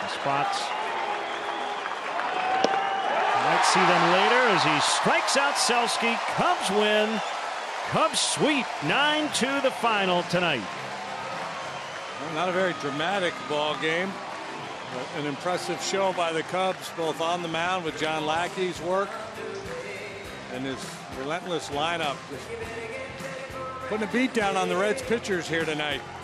Spots. Might see them later as he strikes out Selsky. Cubs win. Cubs sweep 9-2 the final tonight. Well, not a very dramatic ball game, but an impressive show by the Cubs, both on the mound with John Lackey's work and his relentless lineup. Just putting a beat down on the Reds pitchers here tonight.